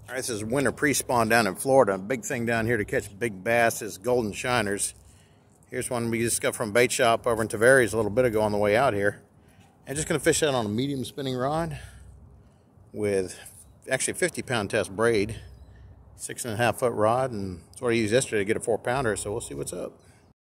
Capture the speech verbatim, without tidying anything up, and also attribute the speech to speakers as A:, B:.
A: All right, this is winter pre-spawn down in Florida. Big thing down here to catch big bass is golden shiners. Here's one we just got from Bait Shop over in Tavares a little bit ago on the way out here. And just going to fish that on a medium spinning rod with actually fifty pound test braid, six and a half foot rod, and that's what I used yesterday to get a four pounder. So we'll see what's up.